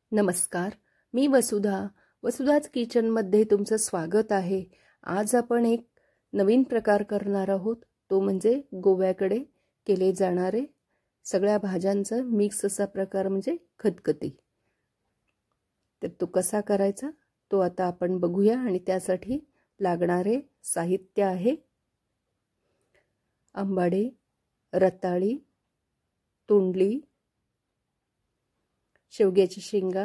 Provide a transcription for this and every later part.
नमस्कार, मी वसुधाच किचनमध्ये तुमचं स्वागत आहे। आज आपण एक नवीन प्रकार करणार आहोत, तो म्हणजे गोव्याकडे केले जाणारे सगळ्या भाज्यांचा मिक्स असा प्रकार म्हणजे खतखती। तर तो कसा करायचा तो आता आपण बघूया आणि त्यासाठी लागणारे साहित्य आहे आंबाडे, रताळी, तोंडली, शेवग्याची शेंगा,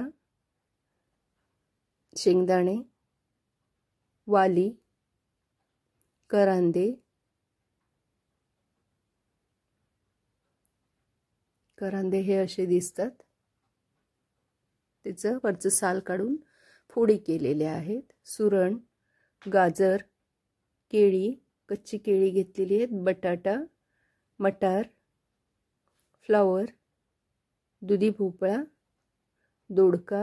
शेंगदाणे, वाली, करांदे, हे असे दिसतात। त्याचं वरचं साल काढून फोडी केलेले आहेत। सुरण, गाजर, केळी, कच्ची केळी घेतलेली आहेत, बटाटा, मटार, फ्लावर, दुधी भोपळा, दोडका,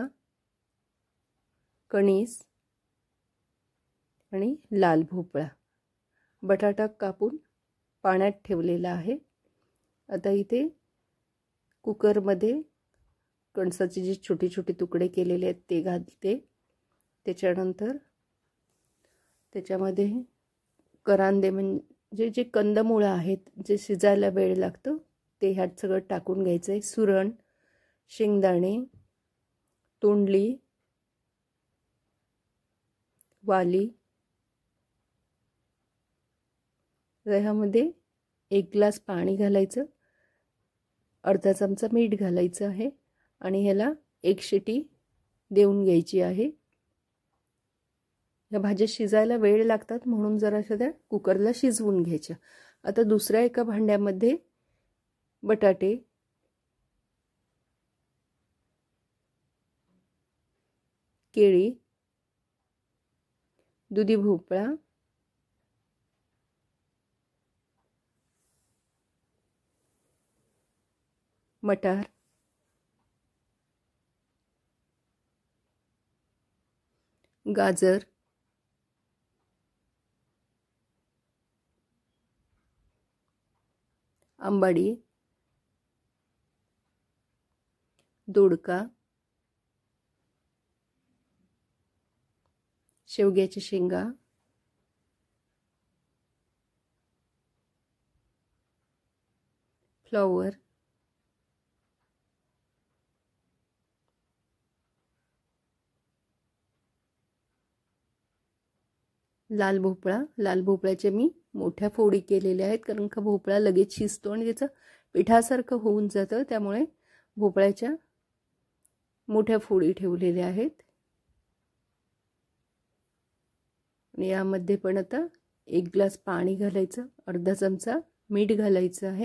कणीस आणि लाल भोपळा। बटाटा कापून पाण्यात ठेवलेला आहे। आता इथे कुकरमध्ये कणसाचे जे छोटे छोटे तुकडे केलेले आहेत ते घालते। त्याच्यानंतर त्याच्यामध्ये करांदे म्हणजे जे कंदमुळं आहेत जे शिजायला वेळ लागतो ते ह्यात सगळं टाकून घ्यायचं आहे। सुरण, शेंगदाणे, तोंडली, वाली, ह्यामध्ये 1 ग्लास पाणी घालायचं, अर्धा चमचा मीठ घालायचं आहे आणि ह्याला 1 शिटी देऊन घ्यायची आहे। या भाज्या शिजायला वेळ लागतात म्हणून जराशा त्या कुकरला शिजवून घ्यायच्या। आता दुसऱ्या एका भांड्यामध्ये बटाटे, केळी, दुधी भोपळा, मटार, गाजर, आंबाडी, दोडका, शेवग्याची शेंगा, फ्लावर, लाल भोपळ्याचे मी मोठ्या फोडी केलेल्या आहेत, कारण का भोपळा लगेच शिजतो आणि त्याचं पिठासारखं होऊन जातं, त्यामुळे भोपळ्याच्या मोठ्या फोडी ठेवलेल्या आहेत। आणि यामध्ये पण आता 1 ग्लास पाणी घालायचं, अर्धा चमचा मीठ घालायचं आहे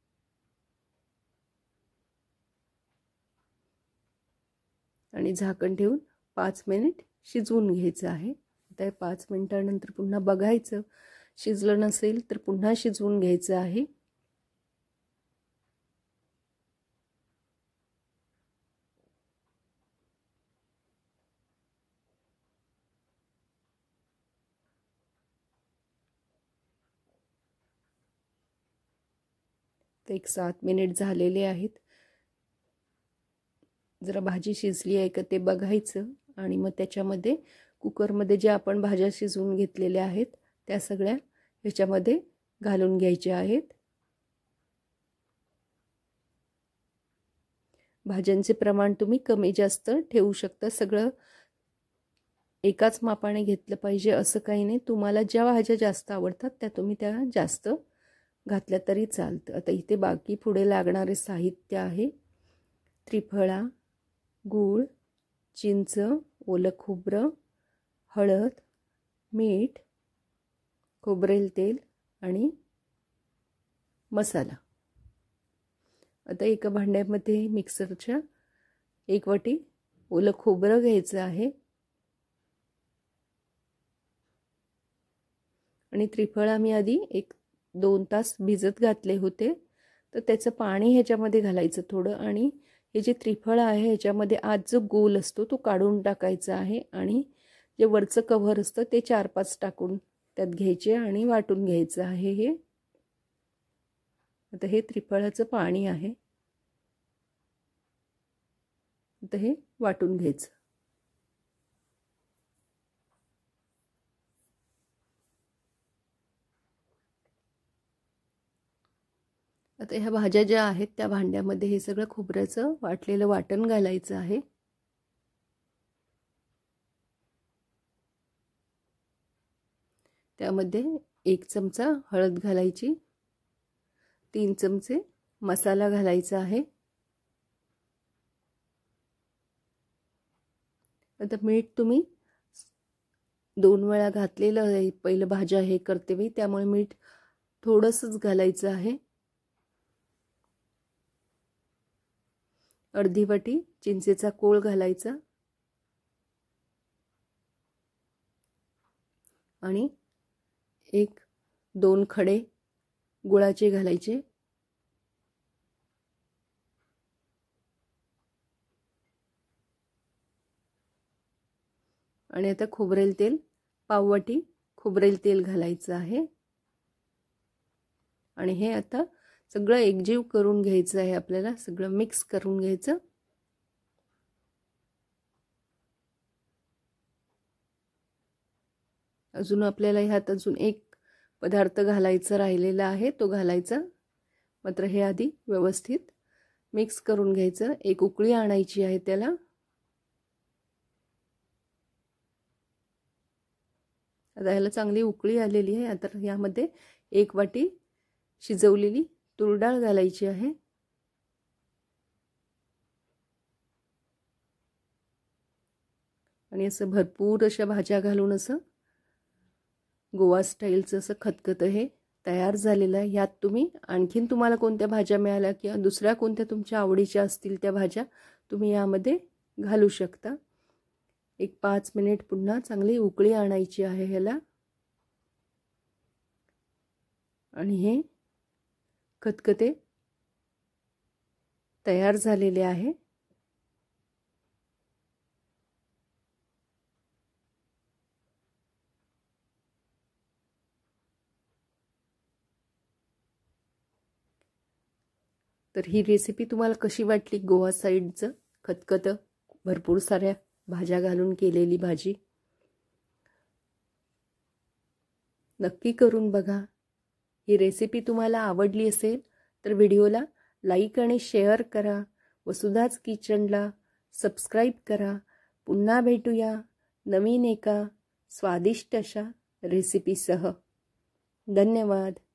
आणि झाकण ठेवून 5 मिनिट शिजवून घ्यायचं आहे। आता 5 मिनिटांनंतर पुन्हा बघायचं, शिजलं नसेल तर पुन्हा शिजवून घ्यायचं आहे। तर 7 मिनिट झालेले आहेत। जरा भाजी शिजली आहे का ते बघायचं आणि मग त्याच्यामध्ये कुकरमध्ये जे आपण भाज्या शिजवून घेतलेल्या आहेत त्या सगळ्या ह्याच्यामध्ये घालून घ्यायच्या आहेत। भाज्यांचे प्रमाण तुम्ही कमी जास्त ठेवू शकता, सगळं एकाच मापाने घेतलं पाहिजे असं काही नाही। तुम्हाला ज्या भाज्या जास्त आवडतात त्या तुम्ही त्या जास्त घातल्या तरी चालतं। आता इथे बाकी पुढे लागणारे साहित्य आहे त्रिफळा, गूळ, चिंच, ओलं खोबरं, हळद, मीठ, खोबरेल तेल आणि मसाला। आता एका भांड्यामध्ये मिक्सरच्या 1 वाटी ओलं खोबरं घ्यायचं आहे आणि त्रिफळा मी आधी 1-2 तास भिजत घातले होते, तर त्याचं पाणी ह्याच्यामध्ये घालायचं थोडं आणि हे जे त्रिफळा आहे ह्याच्यामध्ये आत जो गोल असतो तो काढून टाकायचा आहे आणि जे वरचं कव्हर असतं ते 4-5 टाकून त्यात घ्यायचे आणि वाटून घ्यायचं आहे। हे आता हे त्रिफळाचं पाणी आहे। आता हे वाटून घ्यायचं. आता ह्या भाज्या ज्या आहेत त्या भांड्यामध्ये हे सगळं खोबऱ्याचं वाटलेलं वाटण घालायचं आहे. त्यामध्ये 1 चमचा हळद घालायची, 3 चमचे मसाला घालायचा आहे. आता मीठ तुम्ही 2 वेळा घातलेलं आहे. पहिलं भाज्या हे करते मी, त्यामुळे मीठ थोडंसंच घालायचं आहे. अर्धी वाटी चिंचेचा कोळ घालायचा आणि 1-2 खडे गुळाचे घालायचे. आणि आता खोबरेल तेल पाववाटी खोबरेल तेल घालायचं आहे. आणि हे आता सगळं एकजीव करून घ्यायचं आहे. आपल्याला सगळं मिक्स करून घ्यायचं. अजून आपल्याला ह्यात अजून एक पदार्थ घालायचा राहिलेला आहे, तो घालायचा. मात्र हे आधी व्यवस्थित मिक्स करून घ्यायचं. एक उकळी आणायची आहे त्याला. आता ह्याला चांगली उकळी आलेली आहे. आता यामध्ये 1 वाटी शिजवलेली तूर डाळ घालायची आहे. आणि असं भरपूर अशा भाज्या घालून असं गोवा स्टाईलचं असं खतखत हे तयार झालेलं आहे. यात तुम्ही आणखीन तुम्हाला कोणत्या भाज्या मिळाल्या किंवा दुसऱ्या कोणत्या तुमच्या आवडीच्या असतील त्या भाज्या तुम्ही यामध्ये घालू शकता. 5 मिनिट पुन्हा चांगली उकळी आणायची आहे ह्याला. आणि हे खतखते तयार झालेले आहे. तर ही रेसिपी तुम्हाला कशी वाटली? गोवा साईडचं खतखत भरपूर साऱ्या भाज्या घालून केलेली भाजी नक्की करून बघा. ही रेसिपी तुम्हाला आवडली असेल तर व्हिडिओला लाईक आणि शेअर करा. वसुधाच किचनला सबस्क्राईब करा. पुन्हा भेटूया नवीन एका स्वादिष्ट अशा रेसिपीसह. धन्यवाद.